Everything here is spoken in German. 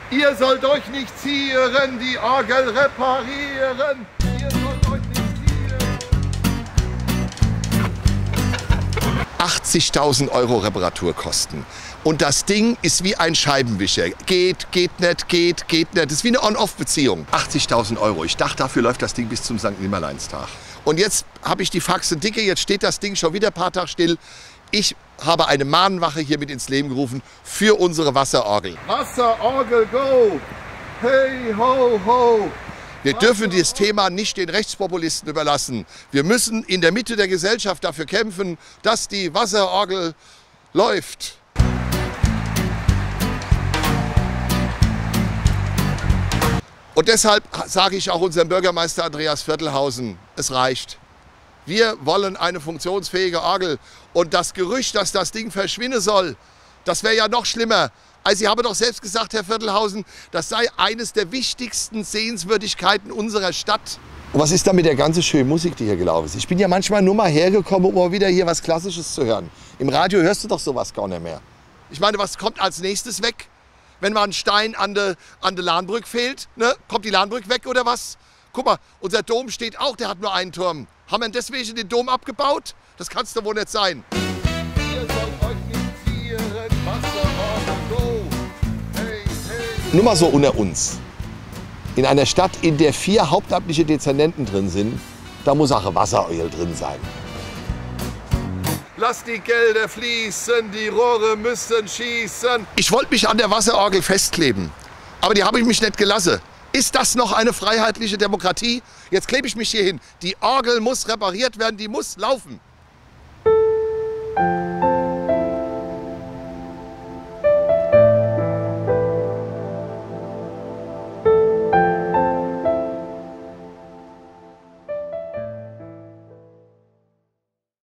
Ihr sollt euch nicht zieren, die Orgel reparieren. Ihr sollt euch nicht zieren. 80.000 € Reparaturkosten. Und das Ding ist wie ein Scheibenwischer. Geht nicht, geht nicht. Das ist wie eine On-Off-Beziehung. 80.000 €. Ich dachte, dafür läuft das Ding bis zum St. Nimmerleinstag. Und jetzt habe ich die Faxe dicke, jetzt steht das Ding schon wieder ein paar Tage still. Ich habe eine Mahnwache hier mit ins Leben gerufen für unsere Wasserorgel. Wasserorgel, go! Hey, ho, ho! Wir dürfen dieses Thema nicht den Rechtspopulisten überlassen. Wir müssen in der Mitte der Gesellschaft dafür kämpfen, dass die Wasserorgel läuft. Und deshalb sage ich auch unserem Bürgermeister Andreas Viertelhausen, es reicht. Wir wollen eine funktionsfähige Orgel. Und das Gerücht, dass das Ding verschwinden soll, das wäre ja noch schlimmer. Also Sie haben doch selbst gesagt, Herr Viertelhausen, das sei eines der wichtigsten Sehenswürdigkeiten unserer Stadt. Und was ist da mit der ganzen schönen Musik, die hier gelaufen ist? Ich bin ja manchmal nur mal hergekommen, um mal wieder hier was Klassisches zu hören. Im Radio hörst du doch sowas gar nicht mehr. Ich meine, was kommt als nächstes weg? Wenn mal ein Stein an der Lahnbrück fehlt, ne? Kommt die Lahnbrück weg oder was? Guck mal, unser Dom steht auch, der hat nur einen Turm. Haben wir deswegen den Dom abgebaut? Das kann es doch wohl nicht sein. Ihr sollt euch nicht zieren, Wasserorgel, go. Hey, hey. Nur mal so unter uns. In einer Stadt, in der 4 hauptamtliche Dezernenten drin sind, da muss auch ein Wasserorgel drin sein. Lass die Gelder fließen, die Rohre müssen schießen. Ich wollte mich an der Wasserorgel festkleben, aber die habe ich mich nicht gelassen. Ist das noch eine freiheitliche Demokratie? Jetzt klebe ich mich hier hin. Die Orgel muss repariert werden, die muss laufen.